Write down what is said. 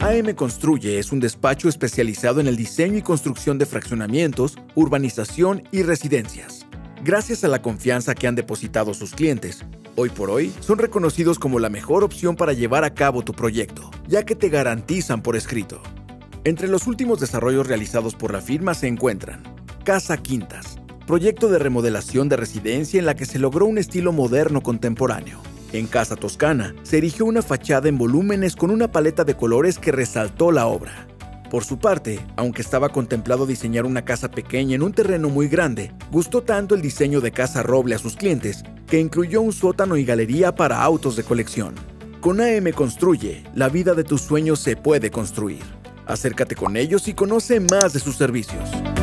AM Construye es un despacho especializado en el diseño y construcción de fraccionamientos, urbanización y residencias. Gracias a la confianza que han depositado sus clientes, hoy por hoy son reconocidos como la mejor opción para llevar a cabo tu proyecto, ya que te garantizan por escrito. Entre los últimos desarrollos realizados por la firma se encuentran Casa Quintas, proyecto de remodelación de residencia en la que se logró un estilo moderno contemporáneo. En Casa Toscana, se erigió una fachada en volúmenes con una paleta de colores que resaltó la obra. Por su parte, aunque estaba contemplado diseñar una casa pequeña en un terreno muy grande, gustó tanto el diseño de Casa Roble a sus clientes que incluyó un sótano y galería para autos de colección. Con AM Construye, la vida de tus sueños se puede construir. Acércate con ellos y conoce más de sus servicios.